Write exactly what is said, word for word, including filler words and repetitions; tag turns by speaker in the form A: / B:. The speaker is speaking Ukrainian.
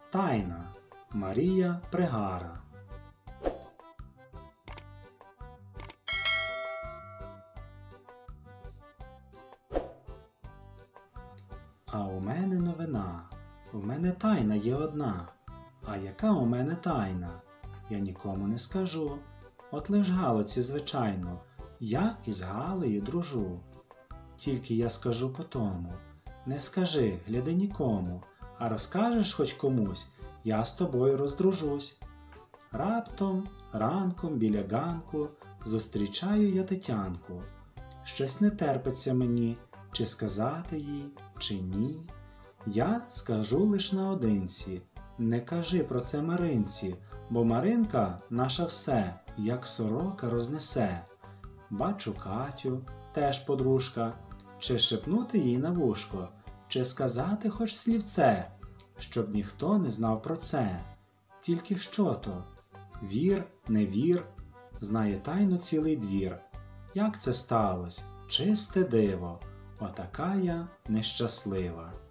A: Тайна. Марія Пригара. А у мене новина. У мене тайна є одна. А яка у мене тайна? Я нікому не скажу. От лиш Галиці, звичайно, я із Галею дружу. Тільки я скажу по тому. Не скажи, гляди нікому, а розкажеш хоч комусь, я з тобою роздружусь. Раптом, ранком, біля ганку, зустрічаю я Тетянку. Щось не терпиться мені, чи сказати їй, чи ні. Я скажу лиш наодинці, не кажи про це Маринці, бо Маринка наша все, як сорока рознесе. Бачу Катю, теж подружка, чи шепнути їй на вушко, чи сказати хоч слівце, щоб ніхто не знав про це. Тільки що то? Вір, не вір, знає тайну цілий двір. Як це сталось? Чисте диво, отака я нещаслива.